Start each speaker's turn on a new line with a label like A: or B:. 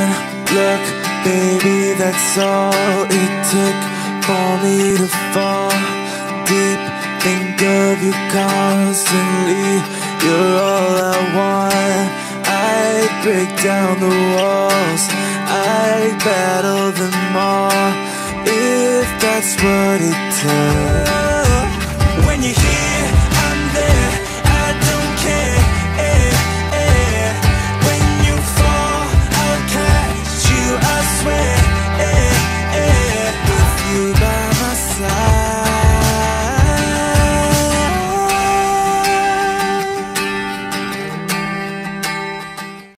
A: one look, baby, that's all it took for me to fall deep. Think of you constantly, you're all I want. I'd break down the walls, I'd battle them all, if that's what it took.